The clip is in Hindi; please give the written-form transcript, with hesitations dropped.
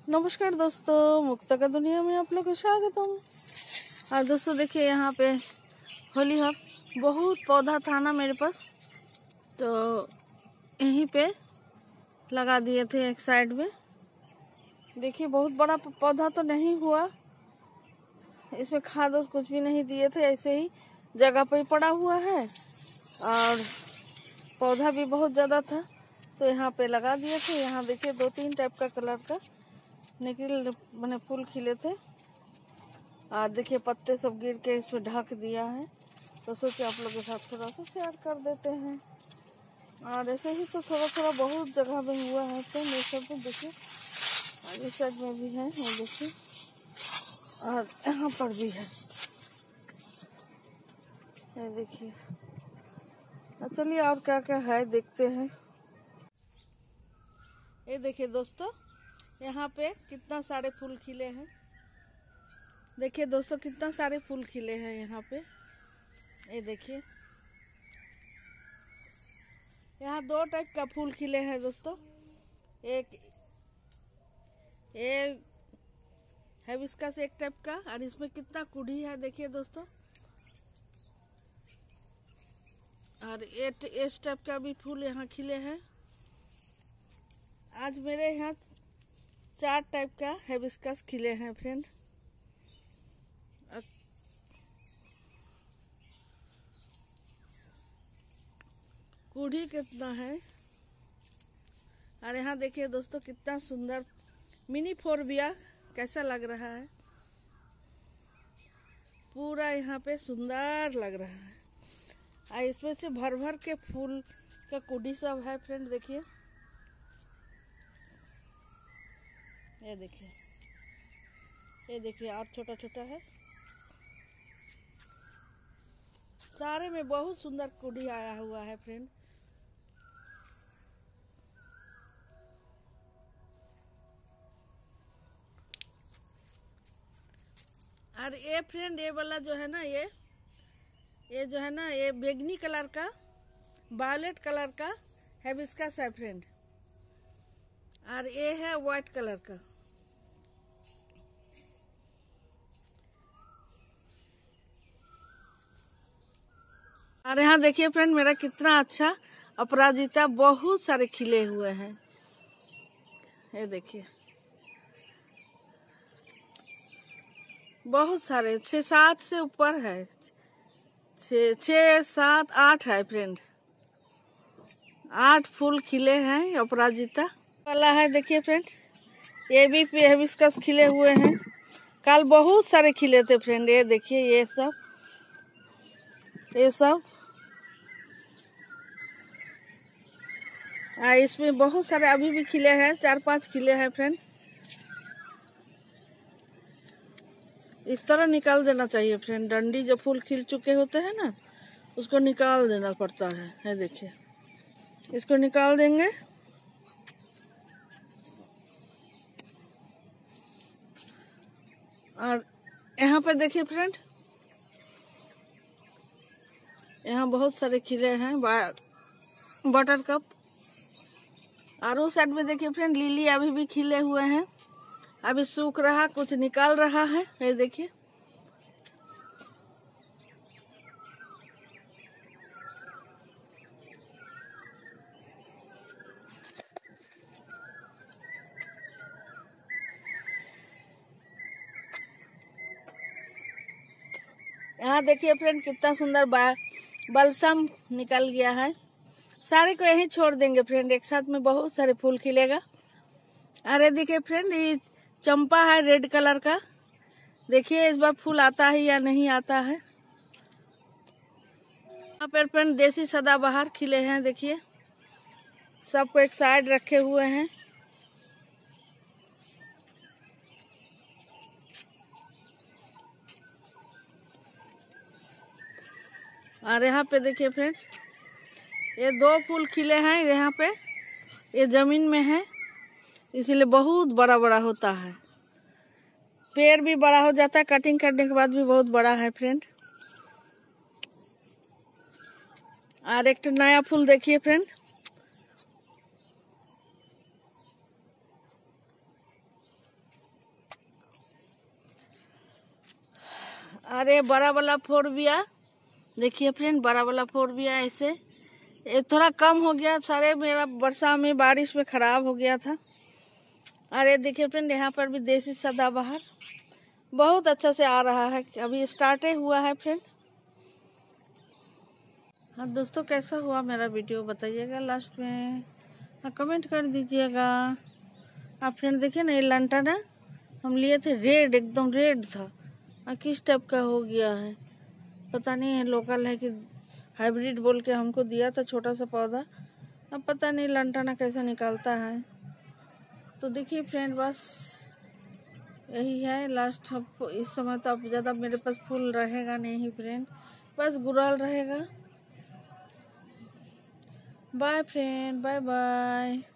नमस्कार दोस्तों, मुक्ता का दुनिया में आप लोग को स्वागतम। आज दोस्तों देखिए, यहाँ पे होली हब बहुत पौधा था ना मेरे पास, तो यहीं पे लगा दिए थे एक साइड में। देखिए बहुत बड़ा पौधा तो नहीं हुआ, इसमें खाद कुछ भी नहीं दिए थे, ऐसे ही जगह पे ही पड़ा हुआ है और पौधा भी बहुत ज़्यादा था तो यहाँ पे लगा दिए थे। यहाँ देखिए 2-3 टाइप का कलर का निकल मैंने फूल खिले थे और देखिए पत्ते सब गिर के इसमें ढक दिया है, तो सोचे आप लोगों के साथ थोड़ा सा शेयर कर देते हैं। और ऐसे ही तो थोड़ा थोड़ा बहुत जगह में हुआ है, तो ये सब में देखिए और इस साइड में भी है, ये देखिए और यहाँ पर भी है, ये देखिए। चलिए और क्या क्या है देखते हैं। ये देखिए दोस्तों, यहाँ पे कितना सारे फूल खिले हैं। देखिए दोस्तों कितना सारे फूल खिले हैं यहाँ पे। ये देखिए यहाँ 2 टाइप का फूल खिले हैं दोस्तों। एक ये हिबिस्कस एक टाइप का, और इसमें कितना कुड़ी है देखिए दोस्तों। और इस टाइप का भी फूल यहाँ खिले हैं। आज मेरे यहाँ 4 टाइप का हिबिस्कस खिले हैं फ्रेंड। कुड़ी कितना है। और यहाँ देखिए दोस्तों कितना सुंदर मिनी फोरबिया कैसा लग रहा है, पूरा यहाँ पे सुंदर लग रहा है। और इसमें से भर भर के फूल का कुड़ी सब है फ्रेंड। देखिए ये देखिए, ये देखिए और छोटा छोटा है। सारे में बहुत सुंदर कुड़ी आया हुआ है फ्रेंड। और ये फ्रेंड ये वाला जो है ना, ये जो है ना, ये बैंगनी कलर का वायलेट कलर का हिबिस्कस है फ्रेंड। और ये है व्हाइट कलर का। और यहाँ देखिए फ्रेंड मेरा कितना अच्छा अपराजिता बहुत सारे खिले हुए हैं। ये देखिए बहुत सारे, 6-7 से ऊपर है, 6-7-8 है फ्रेंड। 8 फूल खिले हैं अपराजिता वाला है। देखिए फ्रेंड ये भी हिबिस्कस खिले हुए हैं। कल बहुत सारे खिले थे फ्रेंड। ये देखिए ये सब इसमें बहुत सारे अभी भी खिले हैं, 4-5 खिले हैं फ्रेंड। इस तरह निकाल देना चाहिए फ्रेंड, डंडी जो फूल खिल चुके होते हैं ना उसको निकाल देना पड़ता है। ये देखिए इसको निकाल देंगे। और यहाँ पे देखिए फ्रेंड यहाँ बहुत सारे खिले हैं बटर कप। और उस साइड में देखिए फ्रेंड लिली अभी भी खिले हुए हैं, अभी सूख रहा, कुछ निकाल रहा है। ये देखिए यहाँ देखिए फ्रेंड कितना सुंदर बलसम निकल गया है। सारे को यहीं छोड़ देंगे फ्रेंड, एक साथ में बहुत सारे फूल खिलेगा। अरे देखिए फ्रेंड ये चंपा है रेड कलर का। देखिए इस बार फूल आता है या नहीं आता है। यहाँ पर फ्रेंड देसी सदाबहार खिले हैं। देखिए सबको एक साइड रखे हुए हैं। और यहाँ पे देखिए फ्रेंड ये 2 फूल खिले हैं यहाँ पे। ये जमीन में है इसीलिए बहुत बड़ा बड़ा होता है, पेड़ भी बड़ा हो जाता है, कटिंग करने के बाद भी बहुत बड़ा है फ्रेंड। और एक नया फूल देखिए फ्रेंड, और ये बड़ा वाला फोरबिया देखिए फ्रेंड, बड़ा वाला फोरबिया ऐसे ये थोड़ा कम हो गया, सारे मेरा वर्षा में बारिश में खराब हो गया था। और ये देखिए फ्रेंड, यहाँ पर भी देसी सदाबहार बहुत अच्छा से आ रहा है, अभी स्टार्ट हुआ है फ्रेंड। हाँ दोस्तों, कैसा हुआ मेरा वीडियो बताइएगा लास्ट में, कमेंट कर दीजिएगा। आप फ्रेंड देखिए ना, ये लंटन है हम लिए थे, रेड एकदम रेड था, किस टाइप का हो गया है पता नहीं है, लोकल है कि हाइब्रिड बोल के हमको दिया था छोटा सा पौधा, अब पता नहीं लंटना कैसे निकलता है। तो देखिए फ्रेंड, बस यही है लास्ट। इस समय तो अब ज़्यादा मेरे पास फूल रहेगा नहीं फ्रेंड, बस गुलाल रहेगा। Bye friend, bye bye.